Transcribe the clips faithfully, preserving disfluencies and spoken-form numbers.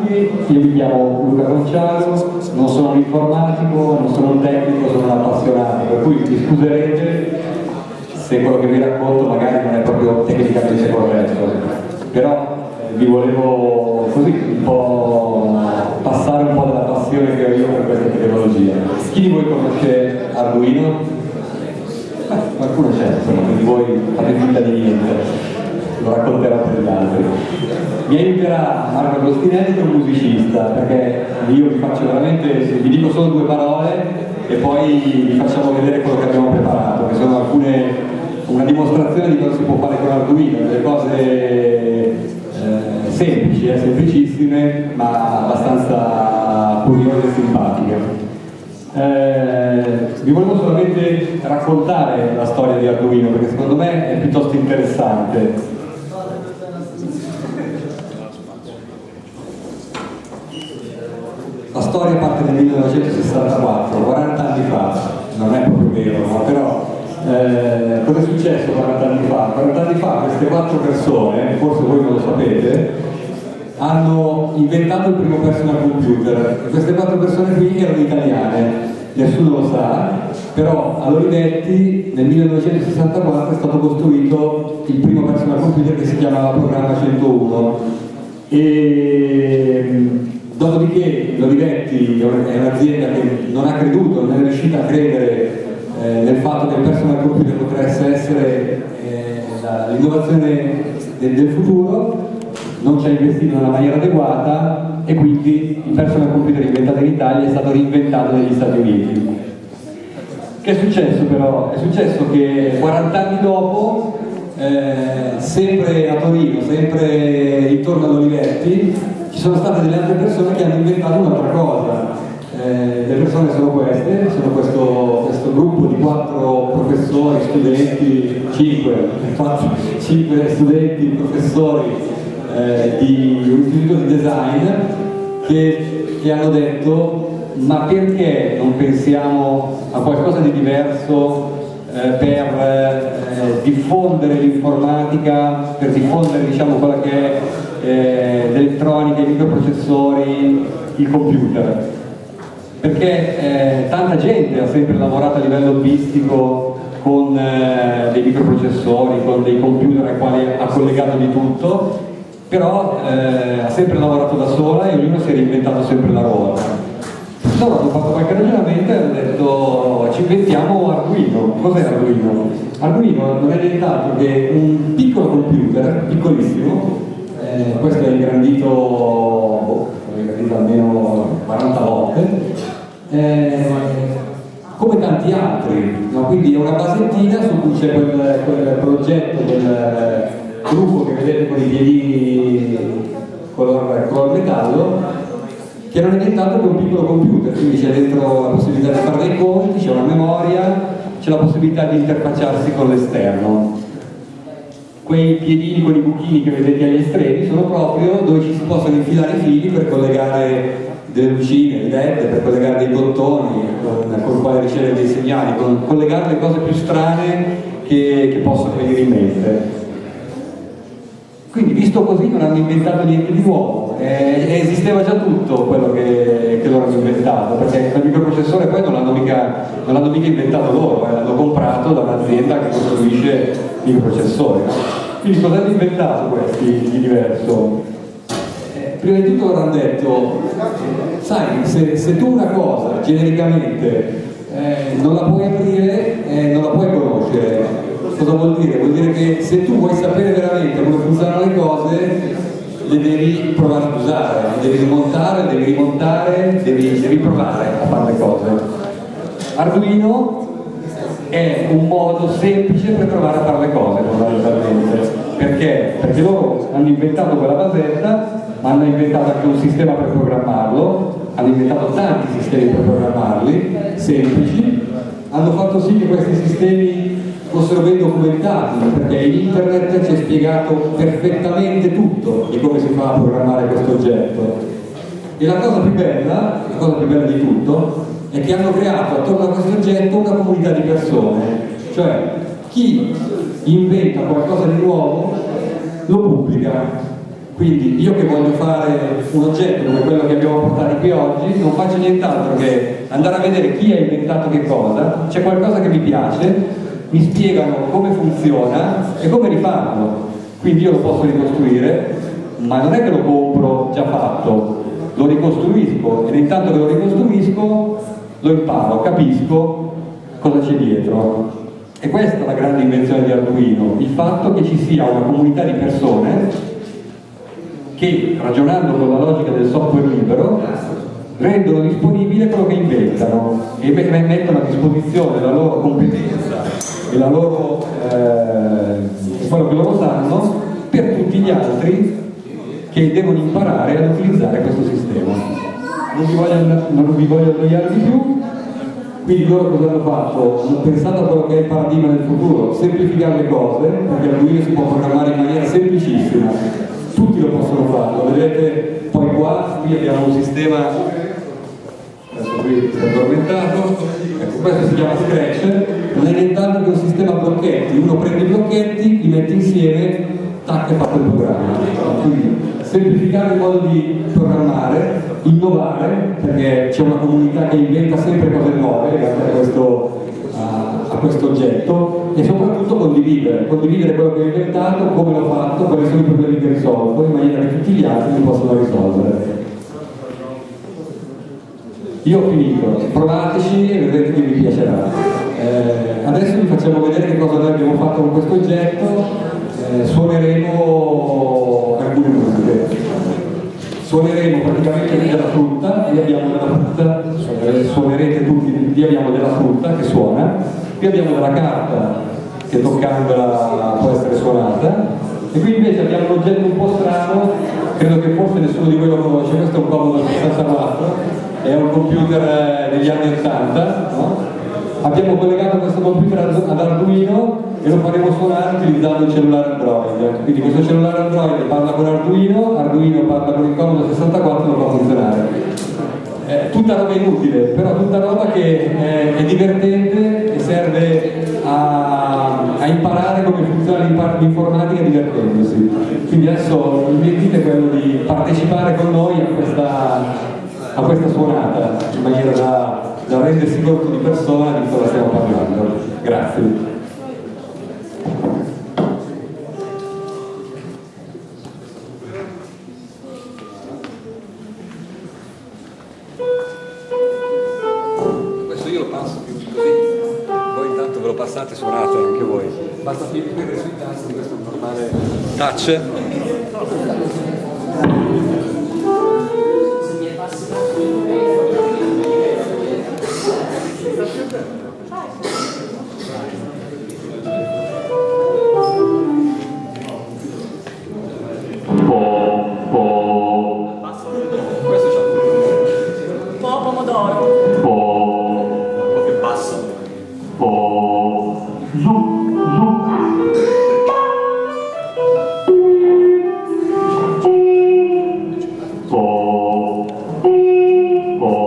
tutti, io mi chiamo Luca Conciaro, non sono un informatico, non sono un tecnico, sono un appassionato, per cui mi scuserete se quello che vi racconto magari non è proprio tecnicamente corretto, però eh, vi volevo così un po' passare un po' della passione che ho io per questa tecnologia. Chi di voi conosce Arduino? Eh, qualcuno c'è, insomma, quindi voi fate finta di niente. Lo racconterò per gli altri. Mi aiuterà Marco Agostinelli, che è un musicista, perché io vi faccio veramente, vi dico solo due parole e poi vi facciamo vedere quello che abbiamo preparato, che sono alcune, una dimostrazione di cosa si può fare con Arduino, delle cose eh, semplici, eh, semplicissime, ma abbastanza curiose e simpatiche. Eh, vi volevo solamente raccontare la storia di Arduino, perché secondo me è piuttosto interessante. La storia parte nel millenovecentosessantaquattro, quaranta anni fa, non è proprio vero, no? Però eh, cosa è successo quaranta anni fa? quaranta anni fa queste quattro persone, forse voi non lo sapete, hanno inventato il primo personal computer. E queste quattro persone qui erano italiane, nessuno lo sa, però a Olivetti nel millenovecentosessantaquattro è stato costruito il primo personal computer che si chiamava Programma centouno. E dopodiché l'Olivetti è un'azienda che non ha creduto, non è riuscita a credere eh, nel fatto che il personal computer potesse essere eh, l'innovazione del, del futuro, non ci ha investito nella maniera adeguata e quindi il personal computer inventato in Italia è stato reinventato negli Stati Uniti. Che è successo però? È successo che quaranta anni dopo, eh, sempre a Torino, sempre intorno all'Olivetti, ci sono state delle altre persone che hanno inventato un'altra cosa. Eh, le persone sono queste, sono questo, questo gruppo di quattro professori, studenti, cinque, quattro, cinque studenti, professori eh, di un istituto di design che, che hanno detto: ma perché non pensiamo a qualcosa di diverso eh, per eh, diffondere l'informatica, per diffondere, diciamo, quella che è eh, l'elettronica, i microprocessori, il computer? Perché eh, tanta gente ha sempre lavorato a livello hobbistico con eh, dei microprocessori, con dei computer ai quali ha collegato di tutto, però eh, ha sempre lavorato da sola e ognuno si è reinventato sempre la ruota. Allora hanno fatto qualche ragionamento e hanno detto: ci inventiamo Arduino. Cos'è Arduino? Arduino non è nient'altro che un piccolo computer, piccolissimo, eh, questo è ingrandito, oh, è ingrandito almeno quaranta volte, eh, come tanti altri, no? Quindi è una basettina su cui c'è quel, quel progetto del gruppo che vedete con i piedini color, color metallo, che non è nient'altro che un piccolo computer, quindi c'è dentro la possibilità di fare dei conti, c'è una memoria, c'è la possibilità di interfacciarsi con l'esterno. Quei piedini con i buchini che vedete agli estremi sono proprio dove ci si possono infilare i fili per collegare delle lucine, i led, per collegare dei bottoni con, con il quale ricevere dei segnali, con collegare le cose più strane che, che possono venire in mente. Quindi, visto così, non hanno inventato niente di nuovo, eh, esisteva già tutto quello che, che loro hanno inventato, perché il microprocessore poi non l'hanno mica, non l'hanno mica inventato loro, eh, l'hanno comprato da un'azienda che costruisce microprocessori. No? Quindi cosa hanno inventato questi di diverso? Eh, prima di tutto loro hanno detto: sai, se, se tu una cosa genericamente eh, non la puoi aprire, eh, non la puoi conoscere. Cosa vuol dire? Vuol dire che se tu vuoi sapere veramente come funzionano le cose, le devi provare ad usare, le devi rimontare, devi rimontare, devi, devi provare a fare le cose. Arduino è un modo semplice per provare a fare le cose, fondamentalmente. Perché? Perché loro hanno inventato quella basetta, ma hanno inventato anche un sistema per programmarlo, hanno inventato tanti sistemi per programmarli, semplici, hanno fatto sì che questi sistemi fossero ben documentati, perché in internet ci è spiegato perfettamente tutto di come si fa a programmare questo oggetto. E la cosa più bella, la cosa più bella di tutto, è che hanno creato attorno a questo oggetto una comunità di persone, cioè chi inventa qualcosa di nuovo lo pubblica, Quindi io che voglio fare un oggetto come quello che abbiamo portato qui oggi, non faccio nient'altro che andare a vedere chi ha inventato che cosa, c'è qualcosa che mi piace, mi spiegano come funziona e come rifarlo. Quindi io lo posso ricostruire, ma non è che lo compro già fatto, lo ricostruisco, ed intanto che lo ricostruisco lo imparo, capisco cosa c'è dietro. E questa è la grande invenzione di Arduino, il fatto che ci sia una comunità di persone che, ragionando con la logica del software libero, rendono disponibile quello che inventano e mettono a disposizione la loro competenza e la loro, eh, quello che loro sanno per tutti gli altri che devono imparare ad utilizzare questo sistema. Non vi voglio, non vi voglio annoiare di più, quindi loro cosa hanno fatto? Hanno pensato a quello che è il paradigma del futuro, semplificare le cose, perché Arduino si può programmare in maniera semplicissima, tutti lo possono fare, lo vedete poi qua, qui abbiamo un sistema, adesso qui si è addormentato, ecco, questo si chiama Scratch, non è nient'altro che un sistema a blocchetti, uno prende i blocchetti, li mette insieme, tac, e fatto il programma. Quindi semplificare il modo di programmare, innovare, perché c'è una comunità che inventa sempre cose nuove legate a questo, a, a questo oggetto, e soprattutto condividere, condividere quello che ho inventato, come l'ho fatto, quali sono i problemi che risolvo, in maniera che tutti gli altri li possano risolvere. Io ho finito, provateci e vedrete che vi piacerà. Eh, adesso vi facciamo vedere che cosa noi abbiamo fatto con questo oggetto, eh, suoneremo alcune musiche. Suoneremo praticamente della frutta, qui abbiamo della frutta, suonerete tutti, qui abbiamo della frutta che suona, qui abbiamo della carta che toccandola può essere suonata, e qui invece abbiamo un oggetto un po' strano, credo che forse nessuno di voi lo conosce, questo è un Commodore sessantaquattro, è un computer degli anni ottanta, no? Abbiamo collegato questo computer ad Arduino e lo faremo suonare utilizzando il cellulare Android. Quindi questo cellulare Android parla con Arduino, Arduino parla con il Commodore sessantaquattro e lo fa funzionare. Eh, tutta roba inutile, però tutta roba che eh, è divertente e serve a, a imparare come funziona l'informatica divertendosi. Quindi adesso il mio invito è quello di partecipare con noi a questa, a questa suonata, in maniera da, da rendersi conto di persona di cosa stiamo parlando. Grazie. Io lo passo più così, voi intanto ve lo passate, suonate anche voi, basta premere sui tasti, questo è un normale touch. Questo c'è un po' pomodoro. Oh.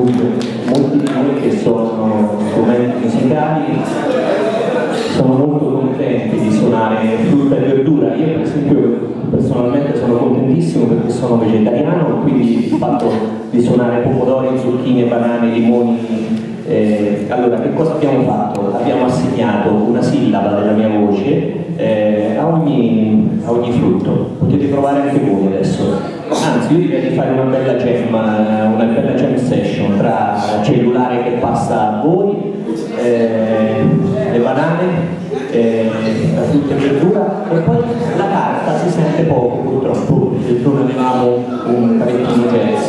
Dunque, molti di noi che sono strumenti musicali sono molto contenti di suonare frutta e verdura. Io per esempio personalmente sono contentissimo perché sono vegetariano, quindi il fatto di suonare pomodori, zucchine, banane, limoni. Eh, allora, che cosa abbiamo fatto? Abbiamo assegnato una sillaba della mia voce eh, a, ogni, a ogni frutto. Potete provare anche voi adesso. Anzi, io direi di fare una bella jam, una bella jam session tra cellulare che passa a voi, eh, le banane, eh, la frutta e verdura, e poi la carta si sente poco purtroppo, perché non avevamo un cavettino jazz.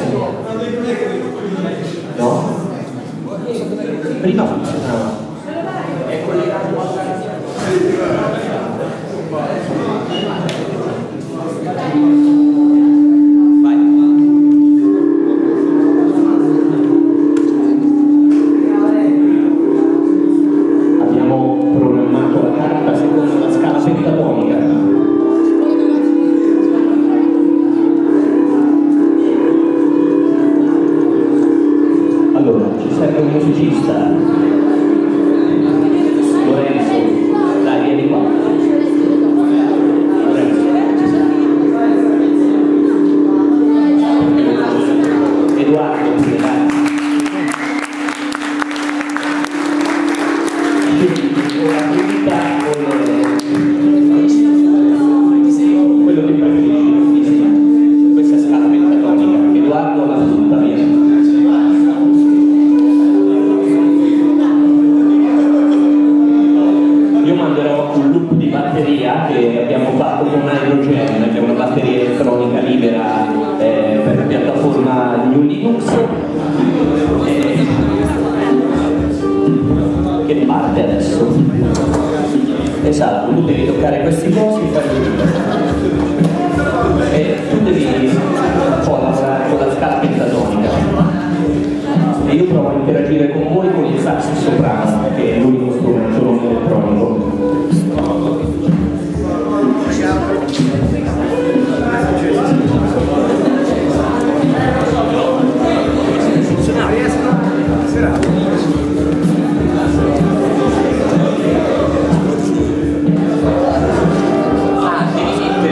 No? Prima funzionava. È collegato. Allora, ci serve un musicista. Lorenzo, dai, vieni qua. Lorenzo. Edoardo, dai. La priorità quello che preferisci, questa scala pentatonica. Edoardo la frutta, via. Che abbiamo fatto con Hydrogen, che è una batteria elettronica libera eh, per la piattaforma New Linux, eh, che parte adesso. Esatto, tu devi toccare questi cosi e tu devi poi lavorare con la scala pentatonica. E io provo a interagire con voi con il sax soprano, che è l'unico strumento non elettronico. Ah, devi mettere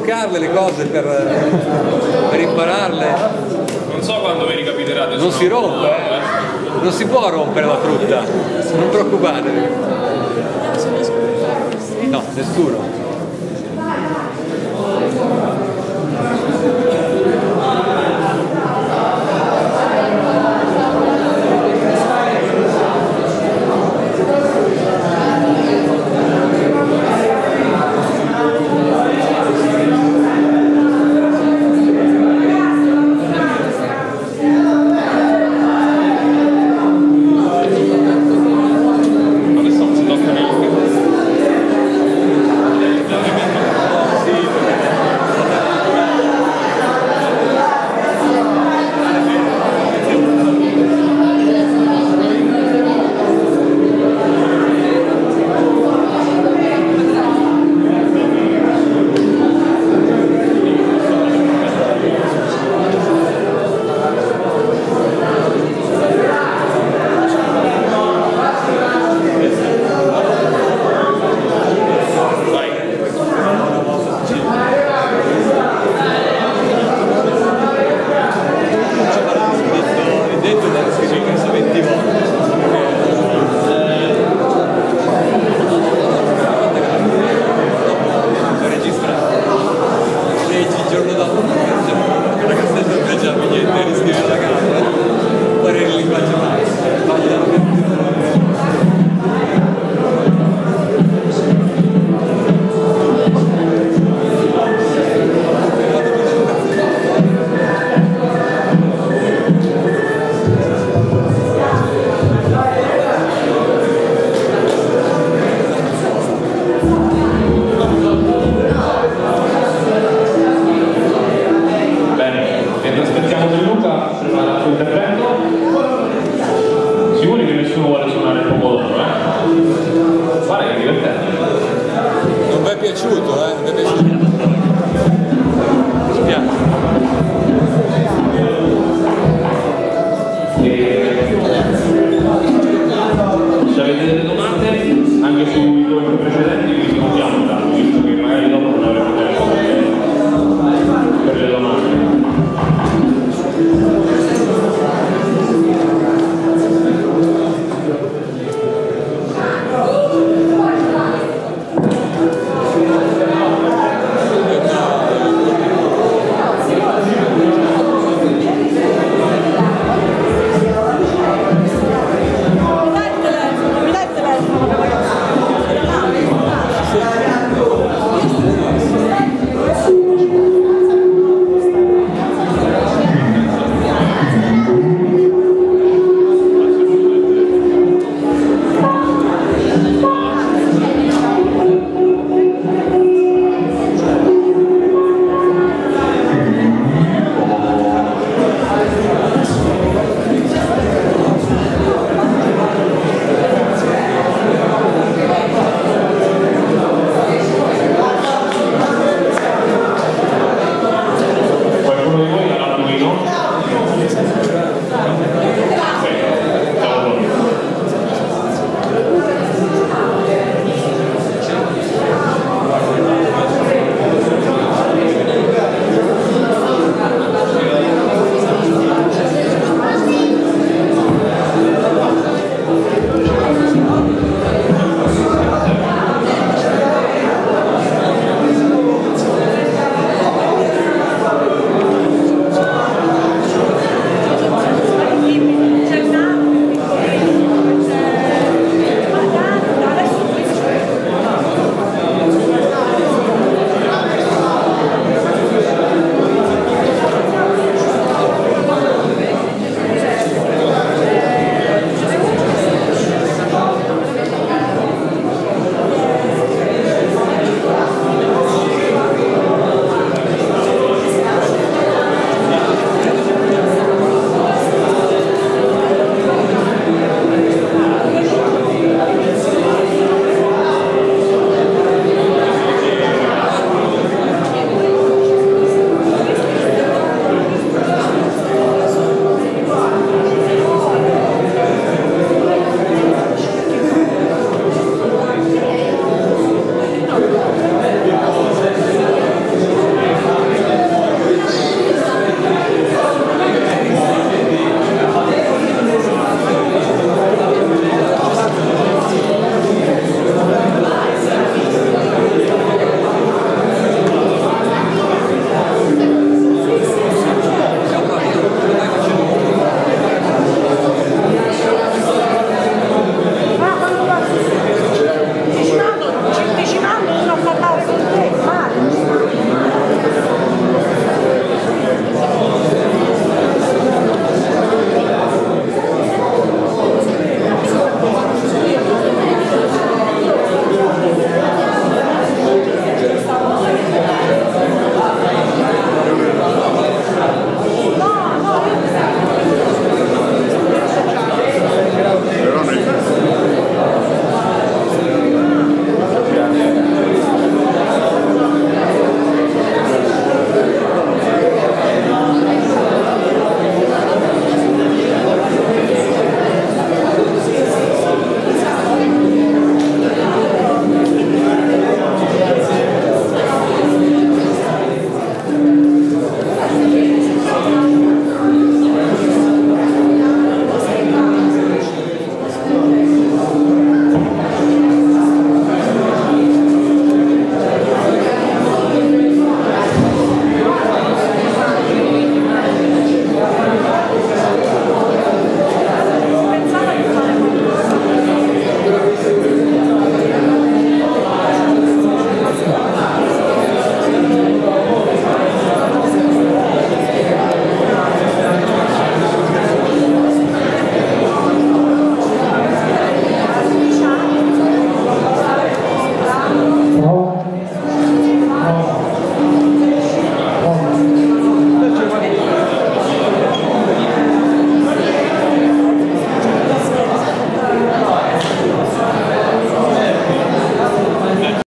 toccarle le cose per, per impararle. Non so quando vi ricapiterate. Non si rompe, eh. Non si può rompere la frutta, non preoccupatevi. No, nessuno. Aspettiamo De Luca, prepara sul